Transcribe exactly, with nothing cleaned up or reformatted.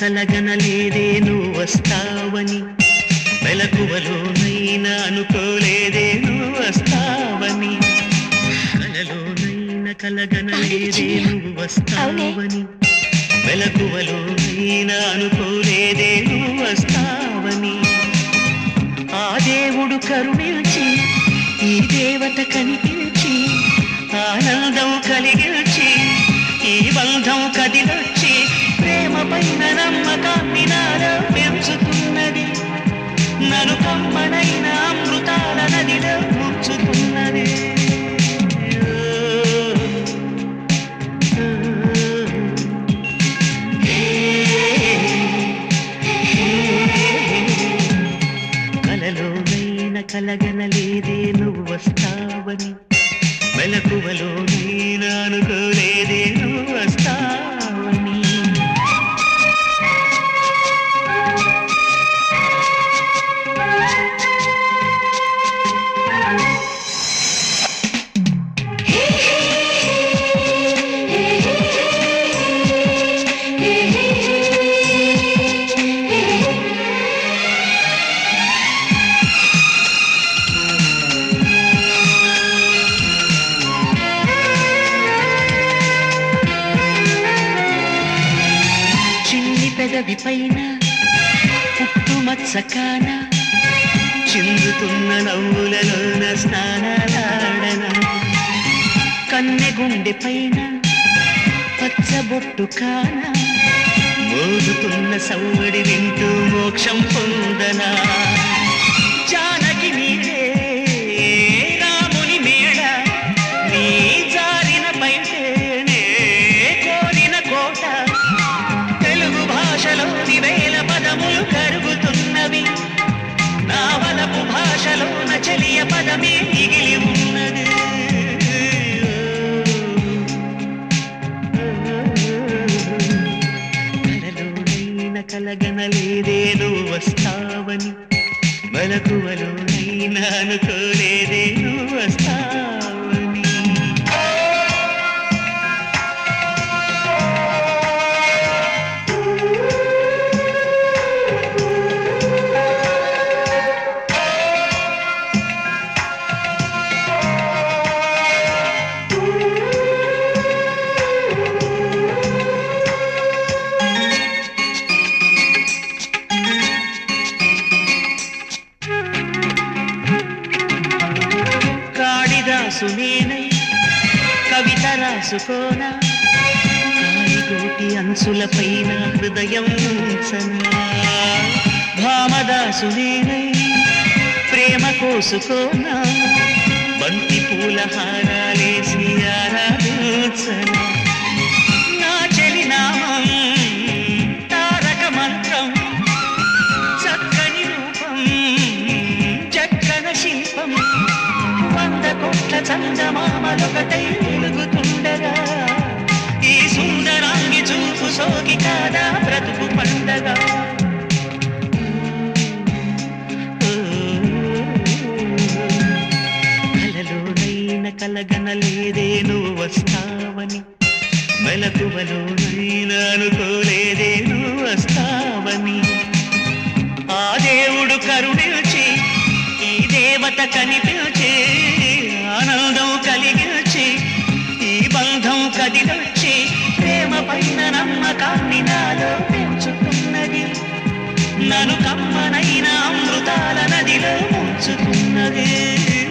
కలగనలేదే నువ్వు వస్తావని, మెలకువలోనైనా అనుకోలేదే నువ్వు వస్తావని, కలలోనైనా కలగనలేదే నువ్వు వస్తావని, మెలకువలోనైనా అనుకోలేదే నువ్వు వస్తావని. ఆ దేవుడు కరుణించి ఈ దేవత కనిపించి ఆనందం కలిగించి ఈ బంధం కదిలొచ్చి ప్రేమ పైన నమ్మకాన్ని నాలో పెంచుతున్నది, నన్ను కమ్మనైన అమృతాల నదిలో ముంచుతున్నది. కలలోనైనా కలగనలేదే నువ్వు వస్తావని, మెలకువలోనైనా అనుకోలేదే నువ్వు వస్తావని. పెదవి పైన పుట్టు మత్సకాన చిందుతున్న నవ్వులలోన స్నానాలాడన, కన్నె గుండె పైన పచ్చబొట్టు కాన మోదుతున్న సవ్వడి వింటూ మోక్షం పొందనా. జానకి నీడే రాముని మేడ నీ జారిన పైనే కోరిన కోట, తెలుగు భాషలోని వేల పదములు కరుగుతున్నవి, నా వలపు భాషలోన చెలియ పదమే మిగిలి ఉన్నది. కలలోనైనా కలగనలేదే నువ్వు వస్తావని, మెలకువలోనైనా అనుకోలేదే నువ్వు వస్తావని. నేనై కవిత రాసుకోనా, కాలిగోటి అంచుల పైన హృదయం ఉంచనా. భామదాసు నేనై ప్రేమ కోసుకోనా, బంతి పూల హారాలేసి ఆరాధించనా. నా చెలి నామం తారక మంత్రం, చక్కని రూపం చక్కన శిల్పం, వంద కోట్ల చందమామలొకటై వెలుగుతుండగా ఈ సుందరాంగి చూపు సోకి కాదా బ్రతుకు పండగా. కలలోనైనా కలగనలేదే నువ్వు వస్తావని, మెలకువలోనైనా అనుకోలేదే నువ్వు వస్తావని. ఆ దేవుడు కరుణించి ఈ దేవత కనిపించి ఆనందం కలిగించి ఈ బంధం కదిలొచ్చి ప్రేమ పైన నమ్మకాన్ని నాలో పెంచుతున్నది, నన్ను కమ్మనైన అమృతాల నదిలో ముంచుతున్నది.